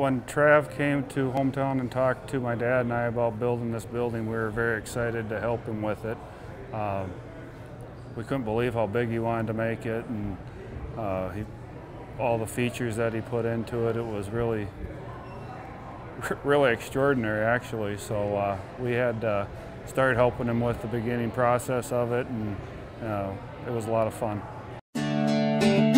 when Trav came to hometown and talked to my dad and I about building this building, we were very excited to help him with it. We couldn't believe how big he wanted to make it, and all the features that he put into it. It was really extraordinary, actually. So we had started helping him with the beginning process of it, and it was a lot of fun.